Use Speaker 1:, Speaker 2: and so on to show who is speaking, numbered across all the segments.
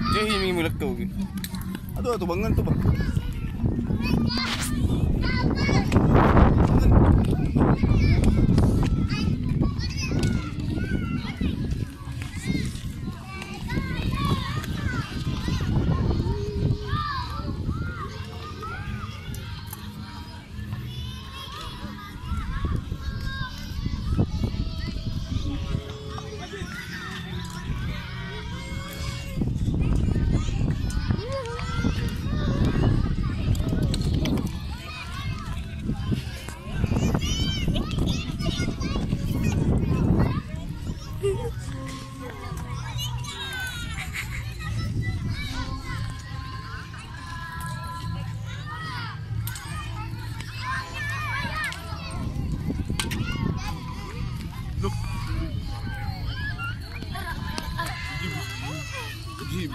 Speaker 1: Jadi ini mulak kau ke? Aduh, bangun tu bang. Look. Jeep.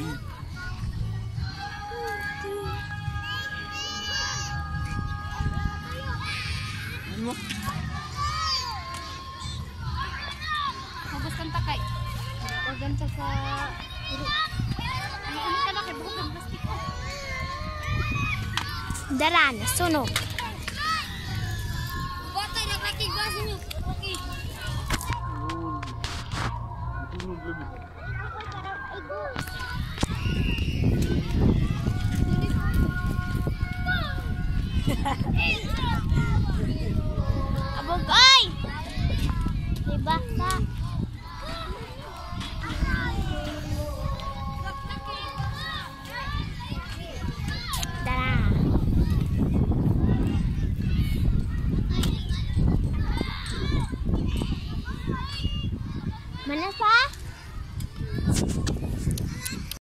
Speaker 2: Bagus kan pakai. Organ sa uru. Ano ka na kay buhok ng plastic ko.
Speaker 3: Daran, sunog.
Speaker 2: Botay na kaki gas niyo. Okay.
Speaker 1: Sunog lebih.